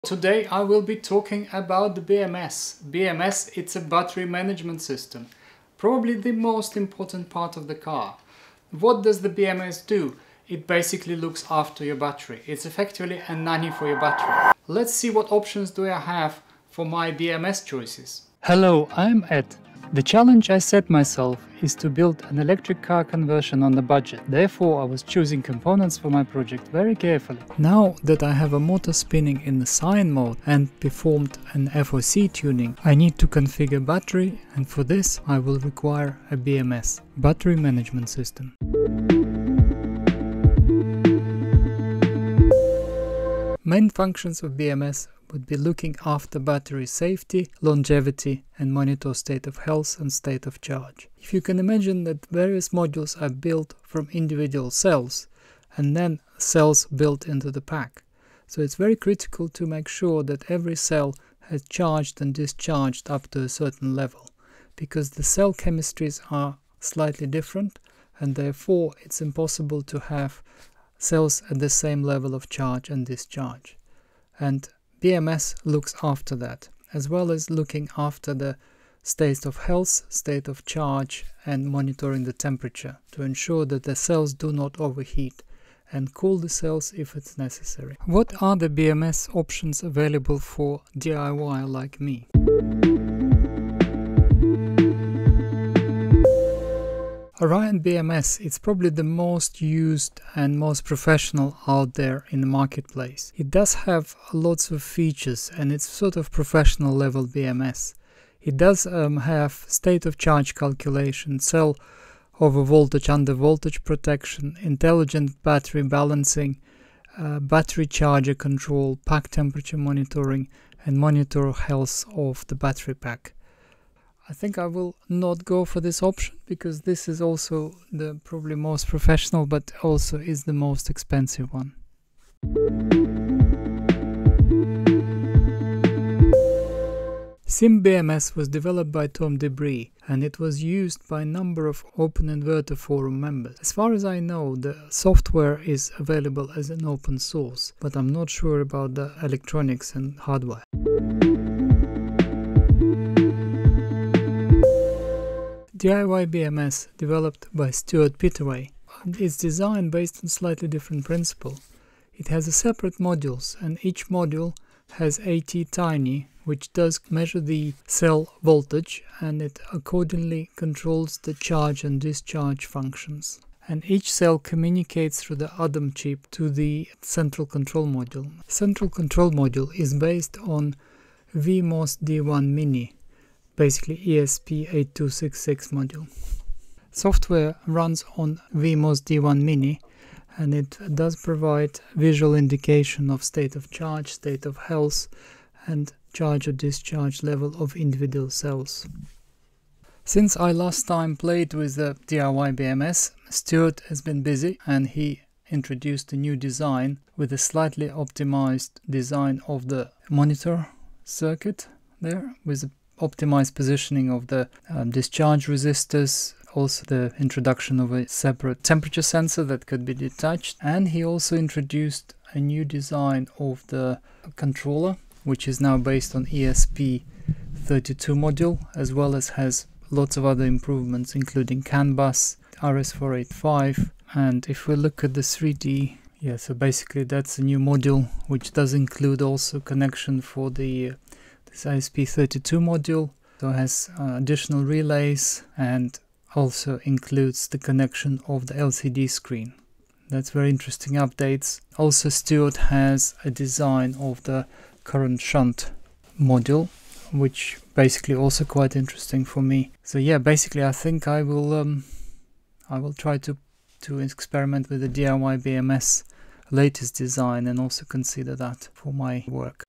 Today I will be talking about the BMS. BMS, it's a battery management system, probably the most important part of the car. What does the BMS do? It basically looks after your battery. It's effectively a nanny for your battery. Let's see what options do I have for my BMS choices. Hello, I'm Ed. The challenge I set myself is to build an electric car conversion on the budget. Therefore, I was choosing components for my project very carefully. Now that I have a motor spinning in the sine mode and performed an FOC tuning, I need to configure battery, and for this I will require a BMS, battery management system. Main functions of BMS would be looking after battery safety, longevity, and monitor state of health and state of charge. If you can imagine that various modules are built from individual cells and then cells built into the pack. So it's very critical to make sure that every cell has charged and discharged up to a certain level, because the cell chemistries are slightly different and therefore it's impossible to have cells at the same level of charge and discharge. And BMS looks after that, as well as looking after the state of health, state of charge, and monitoring the temperature to ensure that the cells do not overheat, and cool the cells if it's necessary. What are the BMS options available for DIY like me? Orion BMS, it's probably the most used and most professional out there in the marketplace. It does have lots of features and it's sort of professional level BMS. It does have state of charge calculation, cell over voltage, under voltage protection, intelligent battery balancing, battery charger control, pack temperature monitoring, and monitor health of the battery pack. I think I will not go for this option because this is also the probably most professional, but also is the most expensive one. SimBMS was developed by Tom Debris and it was used by a number of Open Inverter Forum members. As far as I know, the software is available as an open source, but I'm not sure about the electronics and hardware. DIY BMS, developed by Stuart Pittaway, is designed based on slightly different principle. It has a separate modules, and each module has AT Tiny, which does measure the cell voltage, and it accordingly controls the charge and discharge functions. And each cell communicates through the ADAM chip to the central control module. Central control module is based on VMOS D1 Mini, basically ESP8266 module. Software runs on VMOS D1 Mini and it does provide visual indication of state of charge, state of health, and charge or discharge level of individual cells. Since I last time played with the DIY BMS, Stuart has been busy and he introduced a new design with a slightly optimized design of the monitor circuit there, with a optimized positioning of the discharge resistors, also the introduction of a separate temperature sensor that could be detached, and he also introduced a new design of the controller, which is now based on ESP32 module, as well as has lots of other improvements including CAN bus, RS485, and if we look at the 3D, so basically that's a new module which does include also connection for the this ISP32 module, so it has additional relays and also includes the connection of the LCD screen. That's very interesting updates. Also Stuart has a design of the current shunt module, which basically also quite interesting for me. So yeah, basically I think I will try to experiment with the DIY BMS latest design and also consider that for my work.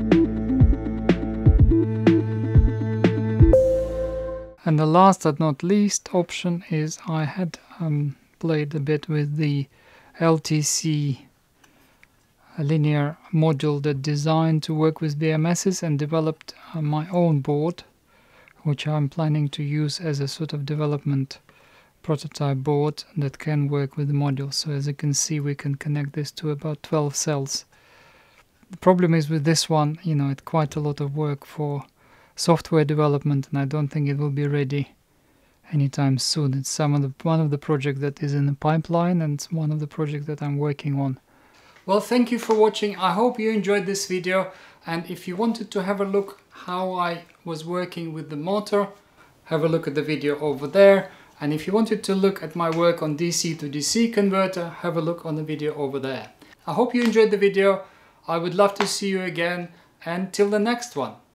And the last but not least option is I had played a bit with the LTC linear module that designed to work with BMSs and developed my own board, which I'm planning to use as a sort of development prototype board that can work with the module. So as you can see, we can connect this to about 12 cells. The problem is with this one, you know, it's quite a lot of work for software development, and I don't think it will be ready anytime soon. It's one of the projects that is in the pipeline, and it's one of the projects that I'm working on. Well, thank you for watching. I hope you enjoyed this video, and if you wanted to have a look how I was working with the motor, have a look at the video over there. And if you wanted to look at my work on DC to DC converter, have a look on the video over there. I hope you enjoyed the video. I would love to see you again, and till the next one.